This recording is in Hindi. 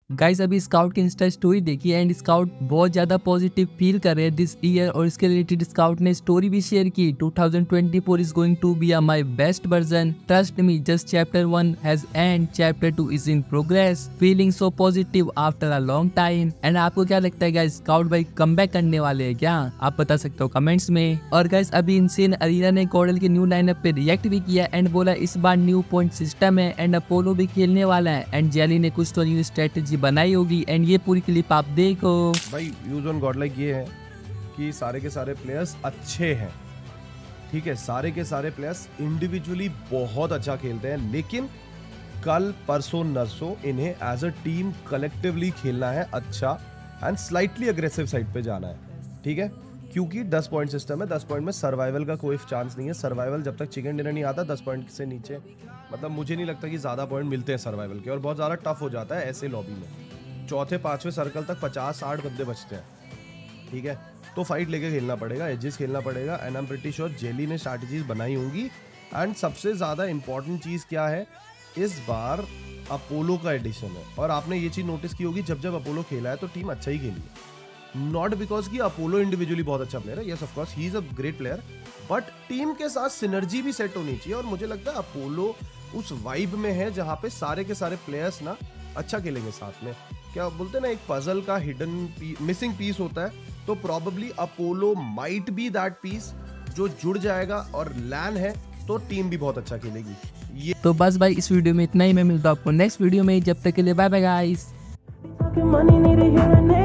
गाइस अभी स्काउट की इंस्टा स्टोरी देखी एंड स्काउट बहुत ज्यादा पॉजिटिव फील कर रहे हैं दिस ईयर, और इसके रिलेटेड स्काउट ने स्टोरी भी शेयर की। 2024 is going to be my best version, trust me, just chapter 1 has end, chapter 2 is in progress, feeling so positive after a long time. And आपको क्या लगता है गाइस, स्काउट भाई कमबैक करने वाले हैं क्या? आप बता सकते हो कमेंट्स में। और गाइस अभी इनसेन अरीना ने कॉर्डल के न्यू लाइनअप पे रिएक्ट भी किया एंड बोला इस बार न्यू पॉइंट सिस्टम है एंड अपोलो भी खेलने वाला है एंड जेली ने कुछ तो न्यू स्ट्रेटेजी बनाई होगी एंड ये पूरी क्लिप आप देखो। भाई यूज ऑन गॉडलाइक ये है कि सारे के सारे प्लेयर्स अच्छे हैं, ठीक है, सारे के सारे प्लेयर्स इंडिविजुअली बहुत अच्छा खेलते हैं, लेकिन कल परसों नरसों इन्हें एज अ टीम कलेक्टिवली खेलना है अच्छा एंड स्लाइटली अग्रेसिव साइड पे जाना है, ठीक है, क्योंकि 10 पॉइंट सिस्टम है। 10 पॉइंट में सर्वाइवल का कोई चांस नहीं है। सर्वाइवल जब तक चिकन डिनर नहीं आता 10 पॉइंट से नीचे, मतलब मुझे नहीं लगता कि ज़्यादा पॉइंट मिलते हैं सर्वाइवल के, और बहुत ज़्यादा टफ हो जाता है ऐसे लॉबी में। चौथे पाँचवें सर्कल तक 50-60 बंदे बचते हैं, ठीक है, तो फाइट लेके खेलना पड़ेगा, एजेस खेलना पड़ेगा and I am pretty sure Jelly ने स्ट्रैटेजीज बनाई होंगी। एंड सबसे ज़्यादा इंपॉर्टेंट चीज़ क्या है, इस बार अपोलो का एडिशन है, और आपने ये चीज़ नोटिस की होगी जब जब अपोलो खेला है तो टीम अच्छा ही खेली है। नॉट बिकॉज कि अपोलो इंडिविजुअली बहुत अच्छा प्लेयर है, yes of course he is a great player, but team के साथ सिनर्जी भी सेट होनी चाहिए। और मुझे लगता है अपोलो उस वाइब में है जहाँ पे सारे के सारे प्लेयर्स ना अच्छा खेलेंगे साथ में। क्या बोलते हैं ना, एक पजल का हिडन मिसिंग पीस होता है, तो probably Apollo might be that piece जो जुड़ जाएगा, और लैन है तो टीम भी बहुत अच्छा खेलेगी। ये तो बस भाई इस वीडियो में इतना ही, मैं मिलता हूँ आपको नेक्स्ट वीडियो में, जब तक के लिए बाय बाय गाइस।